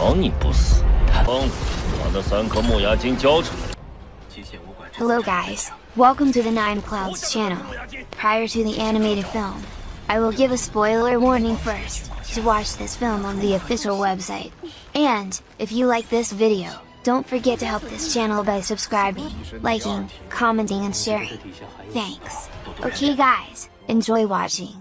饶你不死。风，把那3颗木牙精交出来。 Hello guys, welcome to the Nine Clouds channel. Prior to the animated film, I will give a spoiler warning first, to watch this film on the official website. And, if you like this video, don't forget to help this channel by subscribing, liking, commenting and sharing. Thanks. Okay guys, enjoy watching.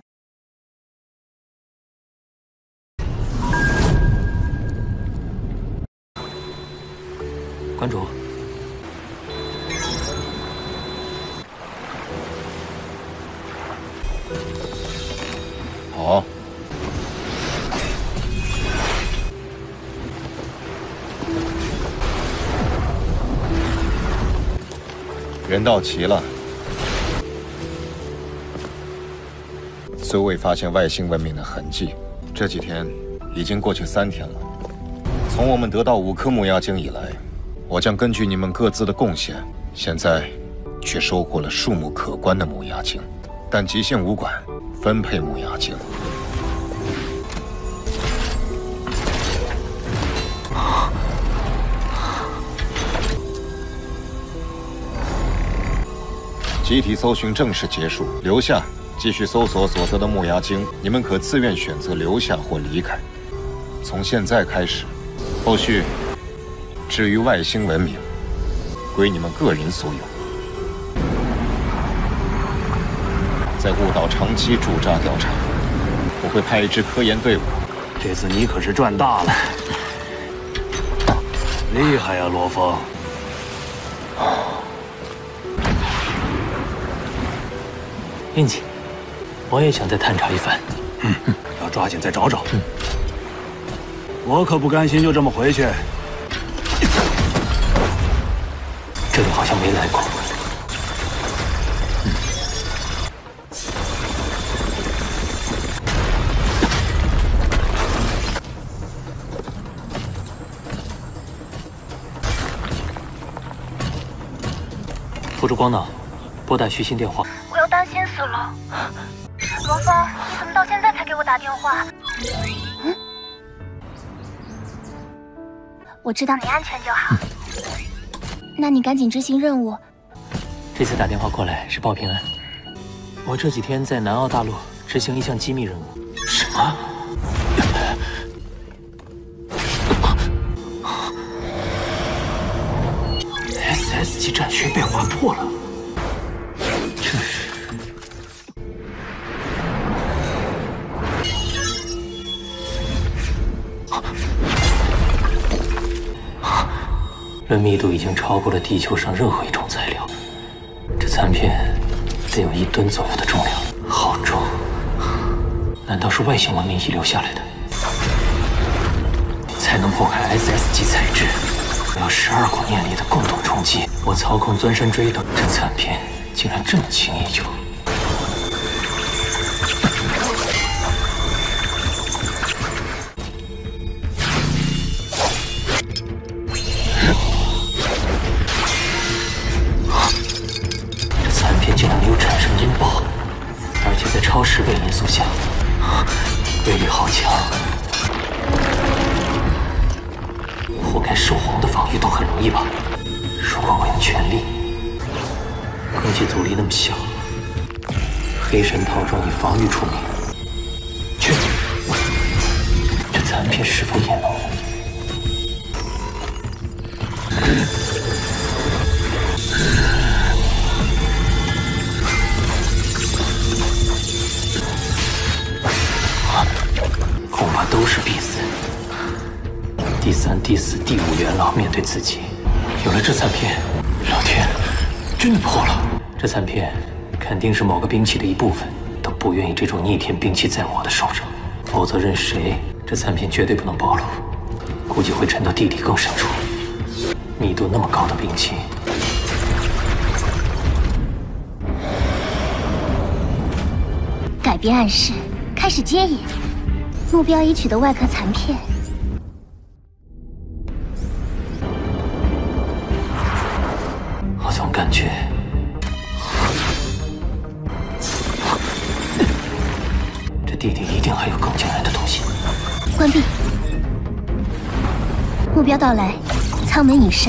关主。 好，人到齐了。虽未发现外星文明的痕迹，这几天已经过去3天了。从我们得到5颗木牙精以来，我将根据你们各自的贡献，现在却收获了数目可观的木牙精，但极限武馆 分配木牙精。集体搜寻正式结束，留下继续搜索所得的木牙精。你们可自愿选择留下或离开。从现在开始，后续至于外星文明，归你们个人所有。 在雾岛长期驻扎调查，我会派一支科研队伍。 这次你可是赚大了，厉害呀，罗峰！运气，我也想再探查一番。要抓紧再找找。我可不甘心就这么回去。这里好像没来过。 辅助光脑，拨打虚信电话。 我要担心死了。罗峰，你怎么到现在才给我打电话？我知道你安全就好。那你赶紧执行任务。 这次打电话过来是报平安。我这几天在南澳大陆执行一项机密任务。什么？ SS 级战区被划破了，这是论密度已经超过了地球上任何一种材料。这残片得有1吨左右的重量，好重！难道是外星文明遗留下来的？才能破开 SS 级材质。 我要12股念力的共同冲击，我操控钻山锥等，这残片竟然这么轻易就……这残片竟然没有产生音爆，而且在超10倍音速下，威力好强。 活该兽皇的防御都很容易吧？如果我用全力，攻击阻力那么小，黑神套装以防御出名，去！这残片是否也能？恐怕都是必死。 第3、第4、第5元老面对自己，有了这残片，老天，真破了！这残片肯定是某个兵器的一部分，都不愿意这种逆天兵器在我的手上，否则任谁，这残片绝对不能暴露，估计会沉到地底更深处。密度那么高的兵器， 改变暗示，开始接引，目标已取得外壳残片。 总感觉这地底一定还有更惊人的东西。 关闭。 目标到来，舱门隐身。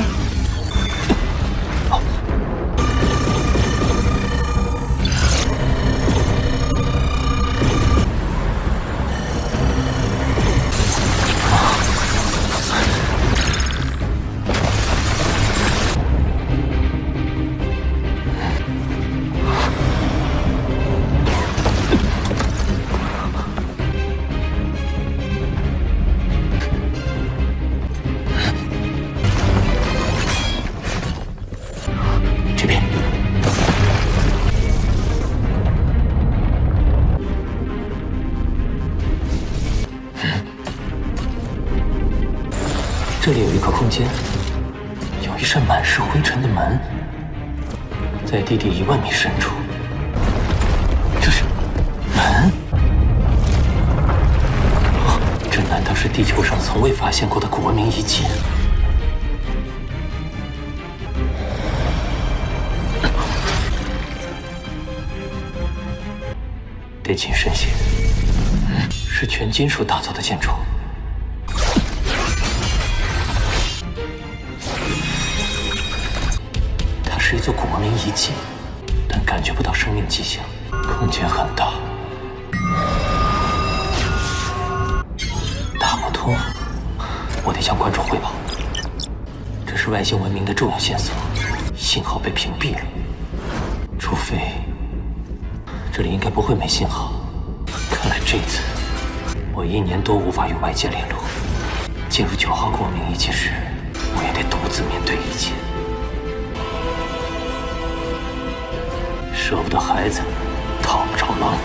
这里有一个空间，有一扇满是灰尘的门，在地底1万米深处。这是门？这难道是地球上从未发现过的古文明遗迹？得谨慎些。是全金属打造的建筑。 是一座古文明遗迹，但感觉不到生命迹象。空间很大，打不通。我得向观众汇报，这是外星文明的重要线索，信号被屏蔽了。除非这里应该不会没信号。看来这次我1年多无法与外界联络。进入9号古文明遗迹时，我也得独自面对一切。 舍不得孩子，讨不着狼。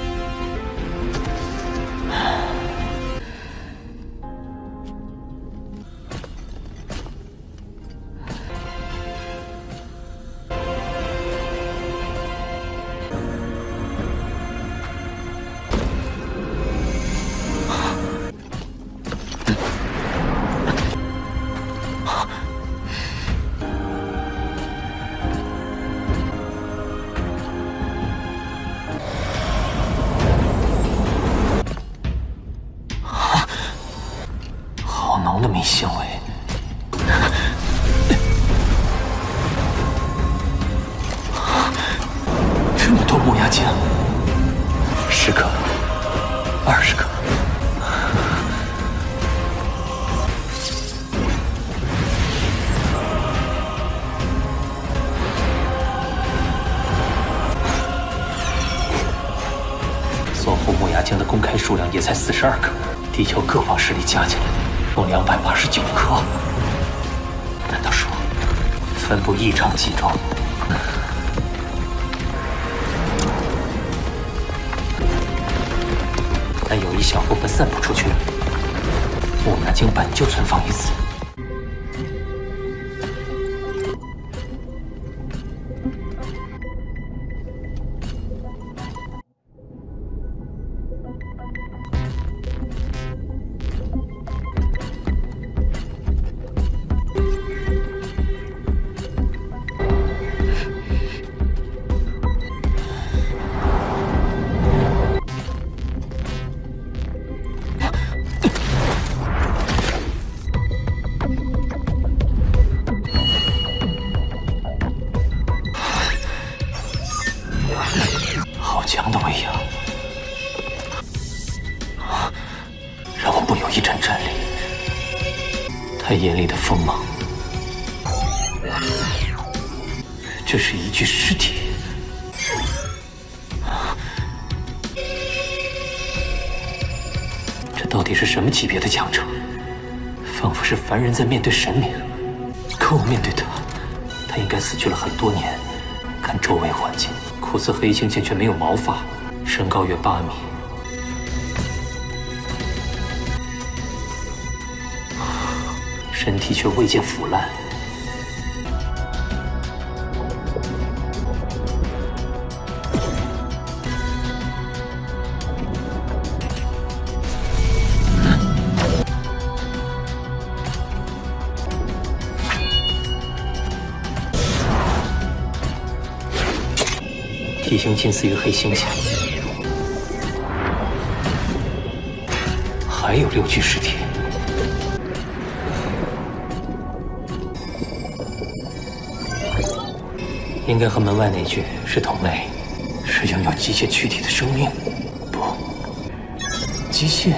浓的迷香味，这么多木牙精，10颗，20颗。搜狐木牙精的公开数量也才42颗，地球各方势力加起来。 共289颗，难道说分布异常集中？但有一小部分散布出去了。木牙精本就存放于此。 好强的威压，让我不由一阵战栗。他眼里的锋芒，这是一具尸体。这到底是什么级别的强者？仿佛是凡人在面对神明，可我面对他，他应该死去了很多年。看周围环境。 酷似黑猩猩却没有毛发，身高约8米，身体却未见腐烂。体型近似于黑猩猩，还有6具尸体。 应该和门外那具是同类，是拥有机械躯体的生命。不，机械，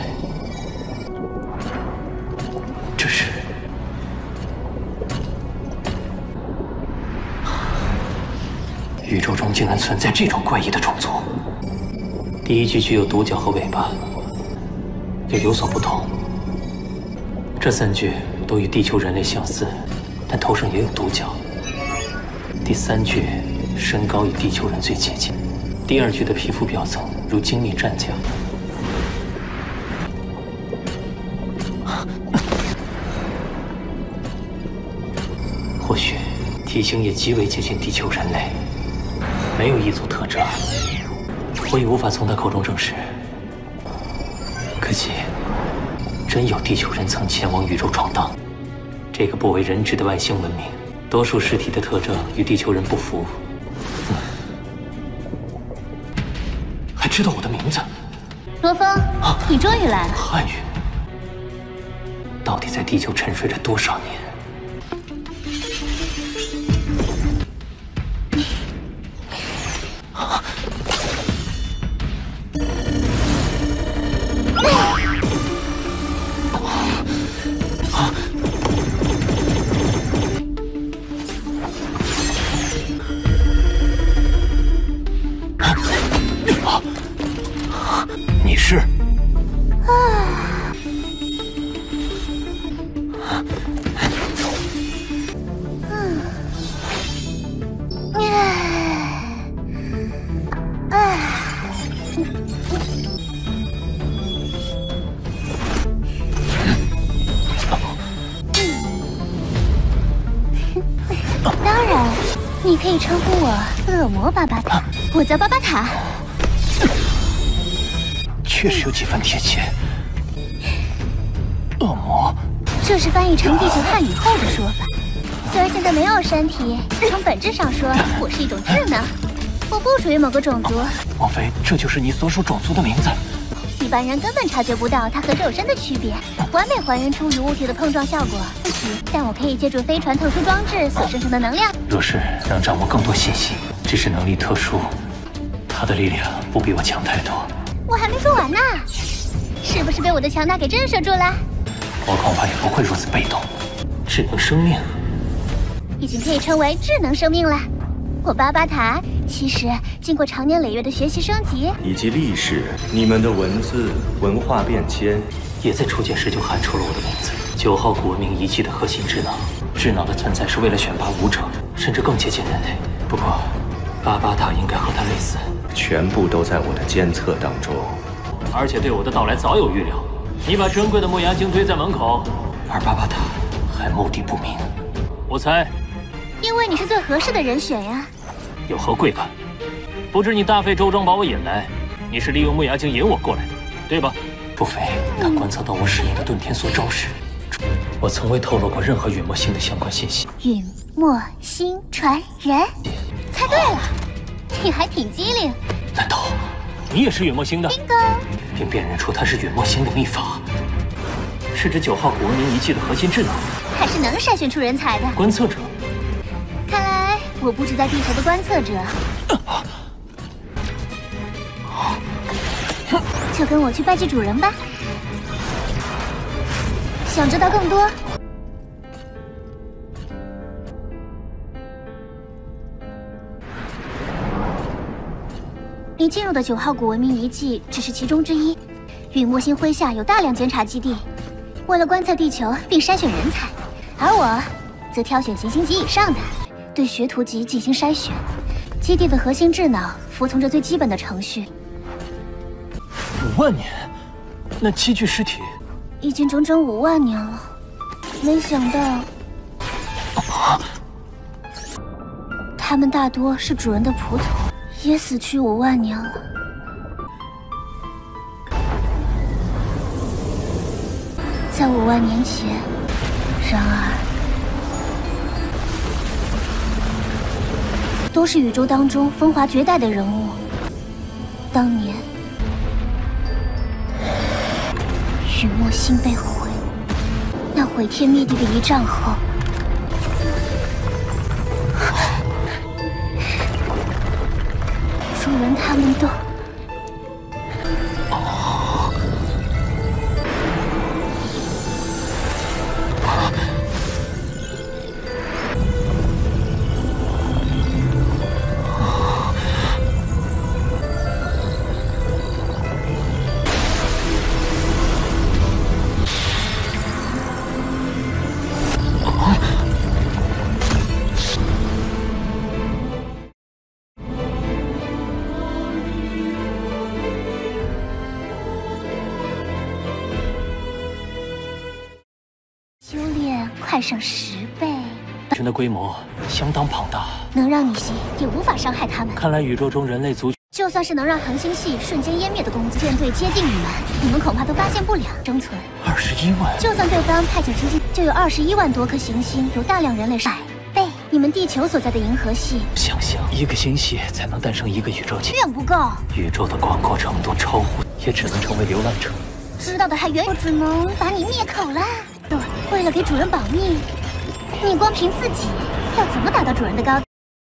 这是宇宙中竟然存在这种怪异的种族。第一具具有独角和尾巴，也有所不同。这3具都与地球人类相似，但头上也有独角。第3具身高与地球人最接近，第2具的皮肤表层如精密战甲。或许体型也极为接近地球人类，没有异族特征，我已无法从他口中证实。可惜，真有地球人曾前往宇宙闯荡。这个不为人知的外星文明，多数尸体的特征与地球人不符。还知道我的名字？ 罗峰，你终于来了。 汉语，到底在地球沉睡了多少年？你是？ 当然，你可以称呼我恶魔巴巴塔，我叫巴巴塔。 确实有几分贴切。恶魔， 这是翻译成地球汉语后的说法。虽然现在没有身体，从本质上说，我是一种智能，我不属于某个种族。 莫非这就是你所属种族的名字？ 一般人根本察觉不到它和肉身的区别，完美还原出与物体的碰撞效果。但我可以借助飞船特殊装置所生成的能量。 若是能掌握更多信息，只是能力特殊，他的力量不比我强太多。 我还没说完呢，是不是被我的强大给震慑住了？ 我恐怕也不会如此被动。智能生命已经可以称为智能生命了。我巴巴塔其实经过长年累月的学习升级以及历史，你们的文字文化变迁， 也在初见时就喊出了我的名字。9号古文明遗迹的核心智脑，智脑的存在是为了选拔武者，甚至更接近人类。不过，巴巴塔应该和他类似。 全部都在我的监测当中， 而且对我的到来早有预料。你把珍贵的木牙精堆在门口，而巴巴塔还目的不明。我猜， 因为你是最合适的人选呀。 有何贵干？不知你大费周章把我引来，你是利用木牙精引我过来的，对吧？不非他观测到我使用的遁天所招时，我从未透露过任何陨墨星的相关信息。 陨墨星传人，猜对了。你还挺机灵。 难道你也是陨墨星的？ bingo， 并辨认出它是陨墨星的秘法，是指9号古文明遗迹的核心智能， 还是能筛选出人才的观测者。 看来我不止在地球的观测者，就跟我去拜祭主人吧。想知道更多？你进入的9号古文明遗迹只是其中之一，陨墨星麾下有大量监察基地，为了观测地球并筛选人才，而我则挑选行星级以上的，对学徒级进行筛选。基地的核心智脑服从着最基本的程序。 5万年，那7具尸体已经整整5万年了，没想到他们大多是主人的仆从。也死去5万年了。在5万年前，然而都是宇宙当中风华绝代的人物。当年陨墨星被毁，那毁天灭地的一战后， 上10倍。 神的规模相当庞大， 能让你吸也无法伤害他们。 看来宇宙中人类族群， 就算是能让恒星系瞬间湮灭的工作舰队接近你们恐怕都发现不了。生存 21万， 就算对方派遣出去，就有21万多颗行星，有大量人类100倍。你们地球所在的银河系， 想想一个星系才能诞生一个宇宙界， 远不够。 宇宙的广阔程度超乎，也只能成为流浪者。 知道的还远，我只能把你灭口了。对，为了给主人保密，你光凭自己要怎么达到主人的高？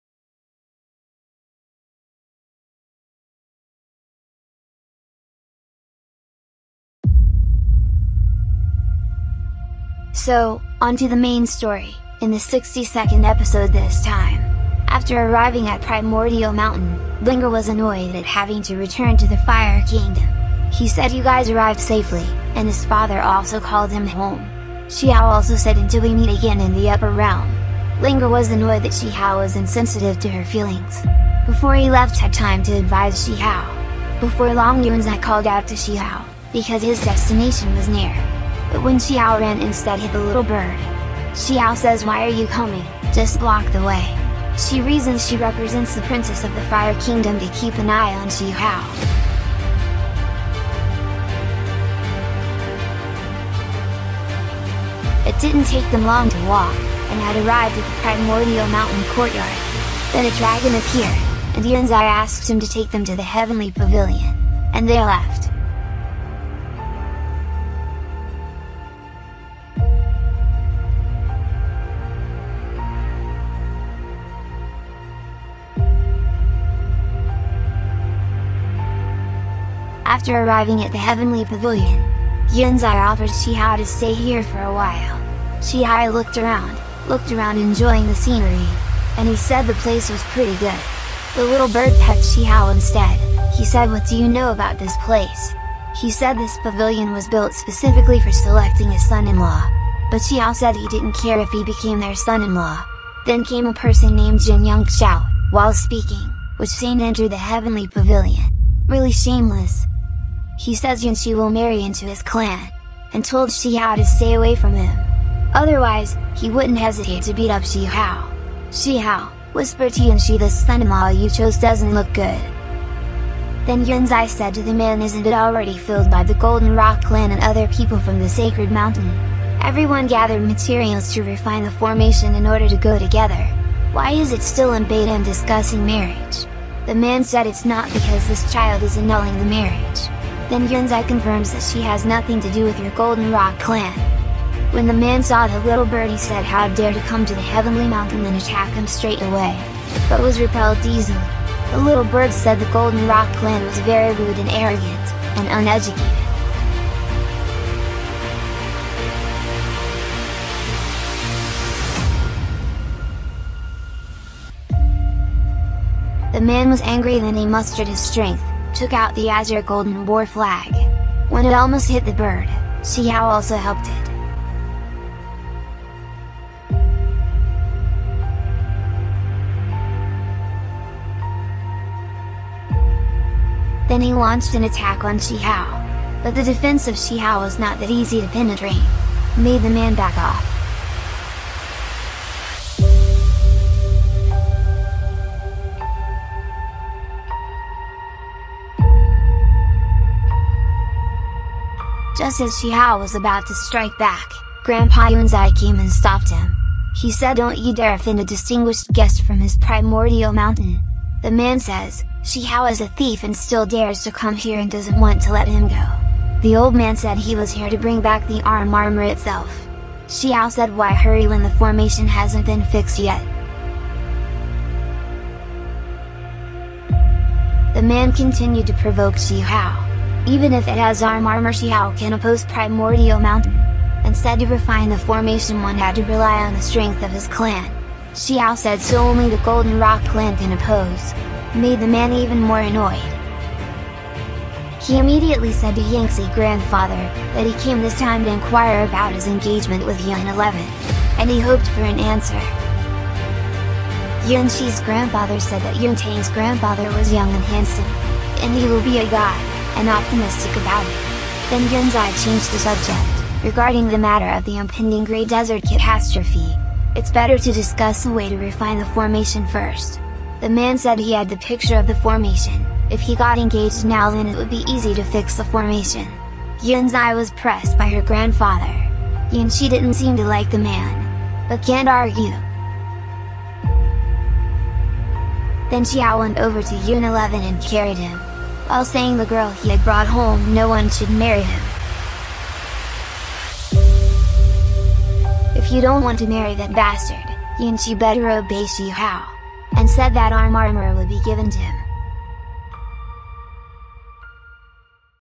So, onto the main story, in the 62nd episode this time. After arriving at Primordial Mountain, Linger was annoyed at having to return to the Fire Kingdom. He said you guys arrived safely, and his father also called him home. Xiao also said until we meet again in the upper realm. Linger was annoyed that Xiao was insensitive to her feelings. Before he left had time to advise Xiao. Before long Yunzai called out to Xiao, because his destination was near. But when Xiao ran instead hit the little bird. Xiao says why are you coming, just block the way. She reasons she represents the princess of the Fire Kingdom to keep an eye on Xiao. It didn't take them long to walk, and had arrived at the Primordial Mountain courtyard. Then a dragon appeared, and Yunzai asked him to take them to the Heavenly Pavilion, and they left. After arriving at the Heavenly Pavilion, Yunzai offered Xiao to stay here for a while. Xiao looked around enjoying the scenery, and he said the place was pretty good. The little bird pecked Xiao instead. He said what do you know about this place? He said this pavilion was built specifically for selecting a son-in-law. But Xiao said he didn't care if he became their son-in-law. Then came a person named Jin Yongxiao, while speaking, which Sane entered the Heavenly Pavilion. Really shameless. He says Yunxi will marry into his clan, and told Xiao to stay away from him. Otherwise, he wouldn't hesitate to beat up Xiao. Xiao, whispered to Yunxi the son-in-law you chose doesn't look good. Then Yunzai said to the man isn't it already filled by the Golden Rock clan and other people from the Sacred Mountain? Everyone gathered materials to refine the formation in order to go together. Why is it still in beta and discussing marriage? The man said it's not because this child is annulling the marriage. Then Yunzai confirms that she has nothing to do with your Golden Rock clan. When the man saw the little bird he said how dare to come to the Heavenly Mountain and attack him straight away, but was repelled easily. The little bird said the Golden Rock clan was very rude and arrogant, and uneducated. The man was angry then he mustered his strength, took out the Azure Golden War flag. When it almost hit the bird, Xiao also helped it. Then he launched an attack on Xiao, but the defense of Xiao was not that easy to penetrate, made the man back off. Just as Xiao was about to strike back, Grandpa Yunzai came and stopped him. He said don't you dare offend a distinguished guest from his Primordial Mountain. The man says, Xiao is a thief and still dares to come here and doesn't want to let him go. The old man said he was here to bring back the armor itself. Xiao said why hurry when the formation hasn't been fixed yet. The man continued to provoke Xiao. Even if it has armor Xiao can oppose Primordial Mountain. Instead to refine the formation one had to rely on the strength of his clan. Xiao said so only the Golden Rock clan can oppose, made the man even more annoyed. He immediately said to Yangtze grandfather, that he came this time to inquire about his engagement with Yun 11, and he hoped for an answer. Yun Shi's grandfather said that Yun Tang's grandfather was young and handsome, and he will be a god, and optimistic about it. Then Yunzai changed the subject. Regarding the matter of the impending Great Desert catastrophe, it's better to discuss a way to refine the formation first. The man said he had the picture of the formation. If he got engaged now, then it would be easy to fix the formation. Yun's eye was pressed by her grandfather. Yun she didn't seem to like the man, but can't argue. Then Xiao went over to Yun 11 and carried him, while saying the girl he had brought home no one should marry him. If you don't want to marry that bastard, Yun she better obey Xi Hao, and said that armor would be given to him.